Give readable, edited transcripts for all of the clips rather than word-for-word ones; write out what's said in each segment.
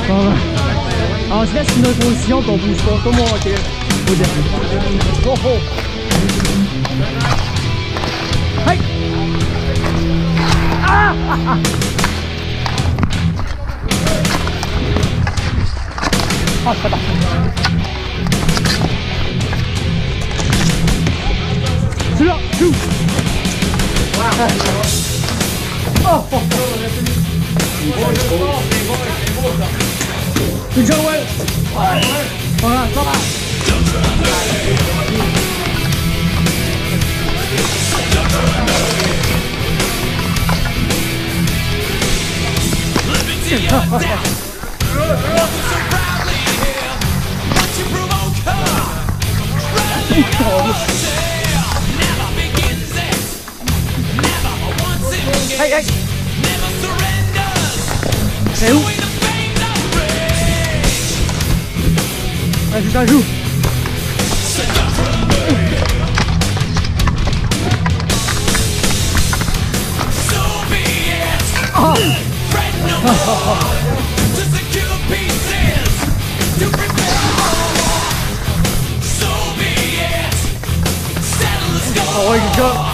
Bon, ben. Alors, on se laisse une autre position qu'on bouge pas, comme on hockey au début. Oh oh! Hey! Ah! Ah! Ah! Oh, c'est parti! C'est là! Joue! Oh! Oh! Good job, Will! Voilà, ça va! Hey, hey! C'est où? Vas-y, ça joue! Oh! Oh ouais, good job!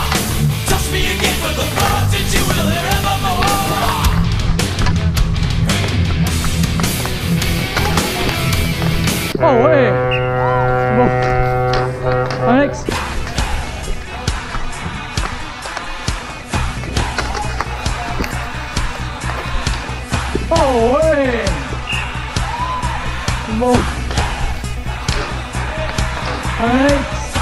Oh ouais! Bon. Alex! Oh ouais! Bon. Alex!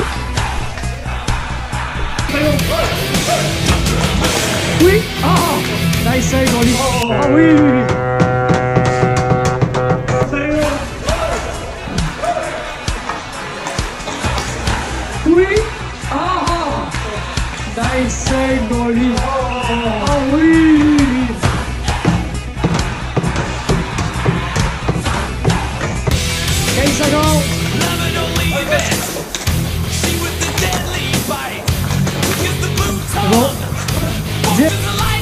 Oui! Oh! Nice save, on dit. Ah oui! Oui! Ah! Nice save, Dolly! Ah oui! Secondes! C'est bon! Dip!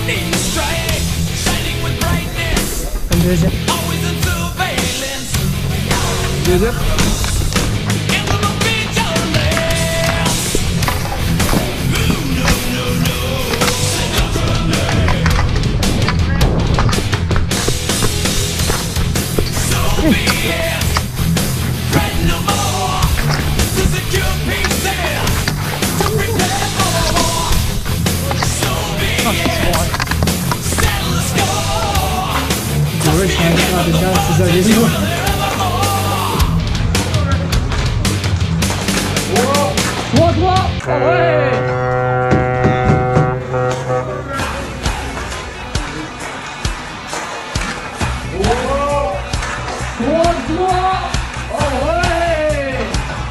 Comme deuxième. Deuxième. Ouais, je suis en train de faire ces agressions. Trois, trois! Ouais! Trois, trois! Ouais!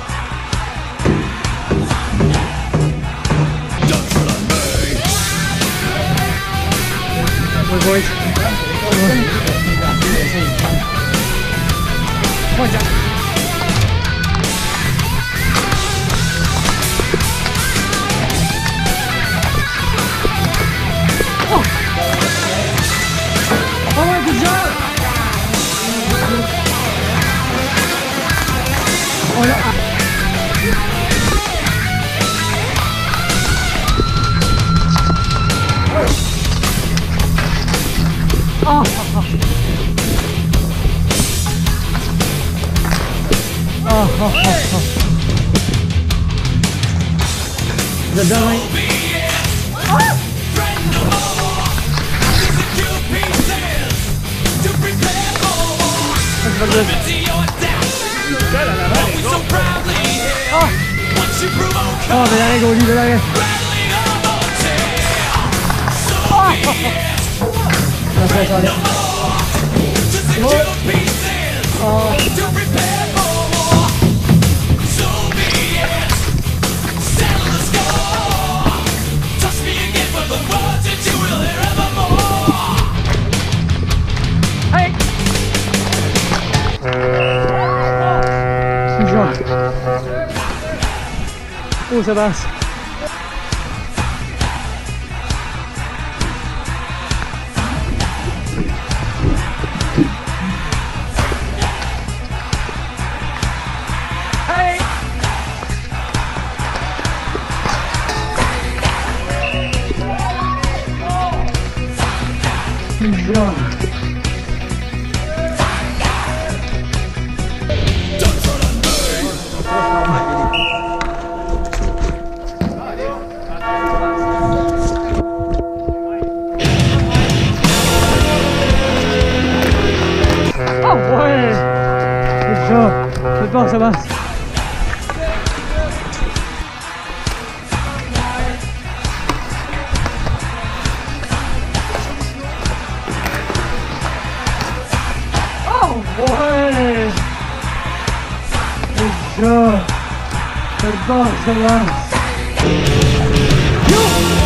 Ouais, boys. Point Jack. Oh! Oh ouais, good job! Oh là! Oh! Oh, oh, oh, oh. Vous êtes bien, oui? Ah! C'est pas good. Oh! Oh, mais allez, go, allez, allez. Oh! Oh! Ça fait ça, allez. Oh! Oh! Hey! Oh, ça passe. job. Ah ouais! Good job. Good job, Sébastien. Ouais! Good job! J'adore celle-là! Yo!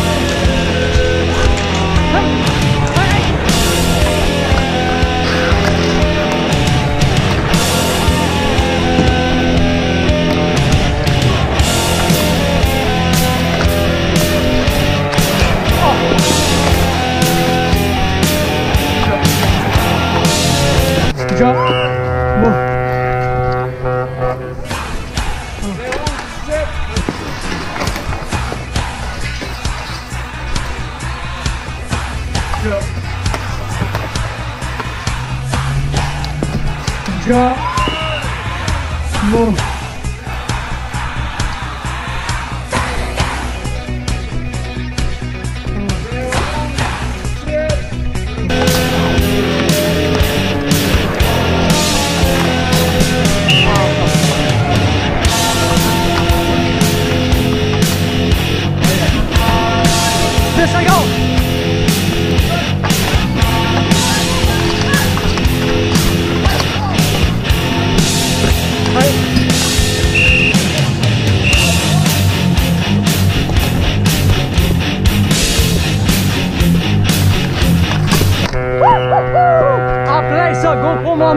Good job! Bon. Good job! Bon. Après ça, GoPro moment.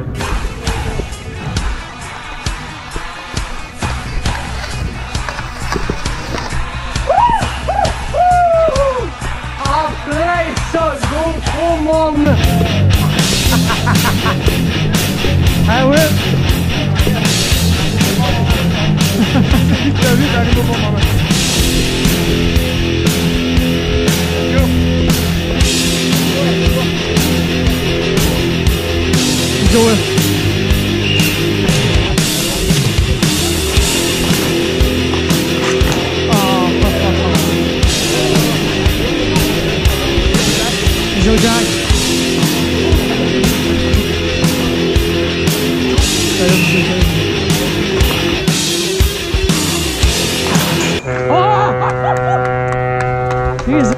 Après ça, GoPro moment. Ah ouais. T'as vu, t'as les GoPro moment. Joel. Joe Jack. He's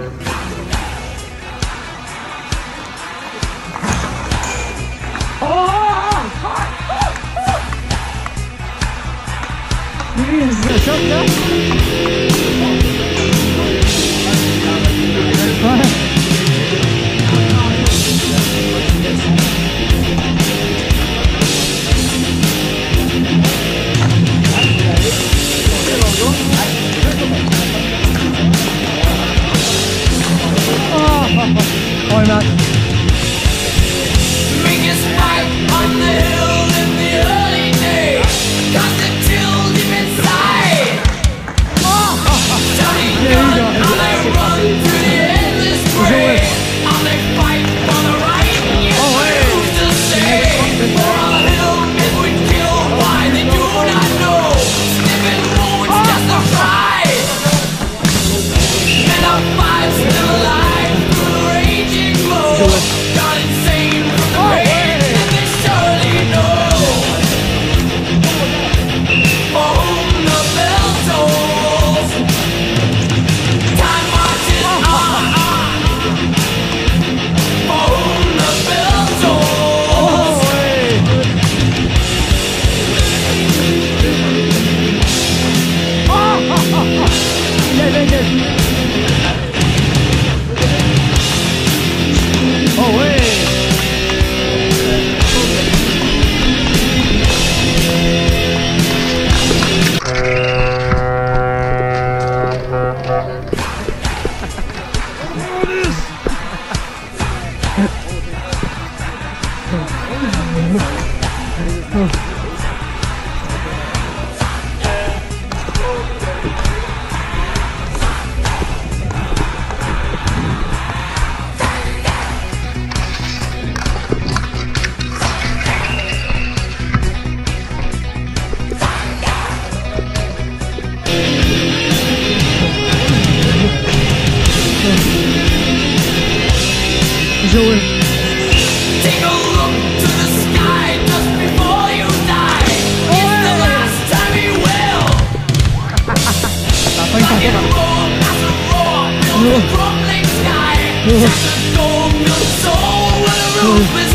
the shot là. Why not? Biggest fight on the hill in the early days. Got the chill deep inside. Telling God how they run through the endless parade. How they fight for the right. Who's to say? For a little it would kill. Why they do not know. Sniffing wounds just a pride. And a fight still alive through the raging glow. Gone insane from the pain, and they surely know for whom the bell tolls. Time marches on, for whom the bell tolls. Oh ouais. Joey. Take a look to the sky just before you die. It's the last time he will. Like a roar, massive roar, build a crumbling sky. Just a dome, your soul, where the roof is